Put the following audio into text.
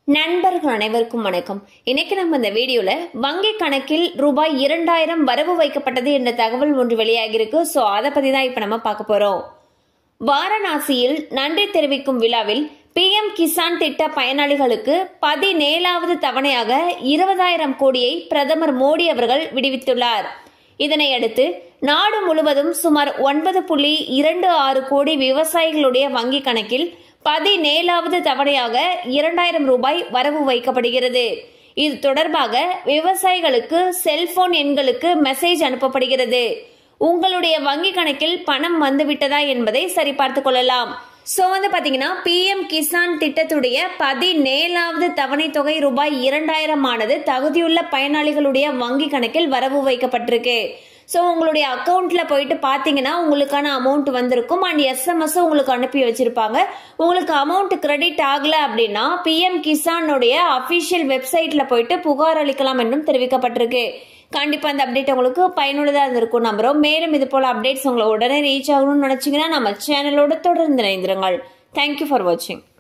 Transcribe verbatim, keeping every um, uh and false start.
நண்பர்கள் அனைவருக்கும் வணக்கம். இன்னைக்கு நம்ம இந்த வீடியோல வங்கி கணக்கில் ரூபாய் இரண்டாயிரம் வரவு வைக்கப்பட்டது என்ற தகவல் ஒன்று வெளியாகிருக்கு. சோ அதை பத்தி தான் இப்ப நம்ம பார்க்க போறோம். வாரணாசியில் நன்றி தெரிவிக்கும் விழாவில் பி எம் கிசான் திட்ட பயனாளிகளுக்கு பதினேழாவது தவணையாக இருபதாயிரம் கோடியை பிரதமர் மோடி அவர்கள் விடுவித்துள்ளார். இதனையடுத்து நாடு முழுவதும் சுமார் ஒன்பது புள்ளி இரண்டு ஆறு கோடி விவசாயிகளுடைய வங்கி கணக்கில் பதினேழாவது தவணையாக இரண்டாயிரம் ரூபாய் வரவு வைக்கப்படுகிறது. இது தொடர்பாக விவசாயிகளுக்கு செல்போன் எண்களுக்கு மெசேஜ் அனுப்பப்படுகிறது. உங்களுடைய வங்கி கணக்கில் பணம் வந்துவிட்டதா என்பதை சரிபார்த்துக் கொள்ளலாம். சோ வந்து பாத்தீங்கன்னா பி எம் கிசான் திட்டத்துடைய பதினேழாவது தவணை தொகை ரூபாய் இரண்டாயிரம் ஆனது தகுதியுள்ள பயனாளிகளுடைய வங்கி கணக்கில் வரவு வைக்கப்பட்டிருக்கு. ஸோ உங்களுடைய அக்கௌண்ட்ல போயிட்டு பார்த்தீங்கன்னா உங்களுக்கான அமௌண்ட் வந்திருக்கும். அண்ட் எஸ்எம்எஸ் உங்களுக்கு அனுப்பி வச்சிருப்பாங்க. உங்களுக்கு அமௌண்ட் கிரெடிட் ஆகல அப்படின்னா பி எம் கிசானுடைய அபிஷியல் வெப்சைட்ல போயிட்டு புகார் அளிக்கலாம் என்றும் தெரிவிக்கப்பட்டிருக்கு. கண்டிப்பா இந்த அப்டேட் உங்களுக்கு பயனுள்ளதா இருந்திருக்கும் நம்புறோம். மேலும் இது போல அப்டேட்ஸ் உங்களை உடனே ரீச் ஆகணும்னு நினைச்சீங்கன்னா நம்ம சேனலோட தொடர்ந்து இணைந்திருங்கள். தேங்க்யூ ஃபார் வாட்சிங்.